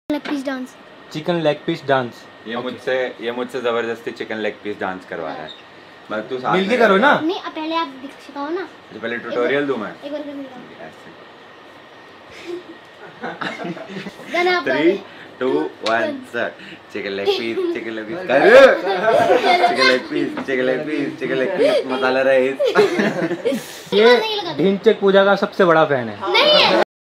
Leg piece dance. Chicken leg piece dance. ये मुझसे जबरदस्ती चिकन लेग पीस डांस करवा रहा है। बस तू मिलके करो ना। नहीं पहले आप सिखाओ ना। तो पहले ट्यूटोरियल दूं मैं। एक बार कर दिखाओ। ऐसे गाना आप 3 2 1 sir chicken leg piece chicken leg piece कर chicken leg piece chicken leg piece chicken leg piece masala rice. ये ढिंचक पूजा का सबसे बड़ा फैन है। नहीं